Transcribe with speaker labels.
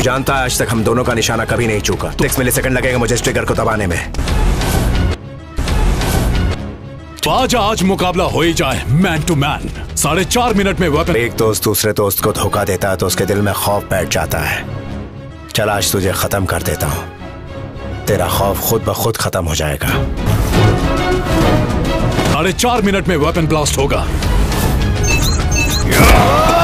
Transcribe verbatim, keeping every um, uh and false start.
Speaker 1: जानता है आज तक हम दोनों का निशाना कभी नहीं चूका। सिक्स मिली सेकंड लगेगा मुझे इस ट्रिगर को दबाने में।
Speaker 2: आजा आज मुकाबला हो ही जाए, मैन टू मैन। साढ़े चार मिनट में वेपन।
Speaker 1: एक दोस्त दूसरे दोस्त को धोखा देता है तो उसके दिल में खौफ बैठ जाता है। चल आज तुझे खत्म कर देता हूं, तेरा खौफ खुद ब खुद खत्म हो जाएगा।
Speaker 2: साढ़े चार मिनट में वेपन ब्लास्ट होगा।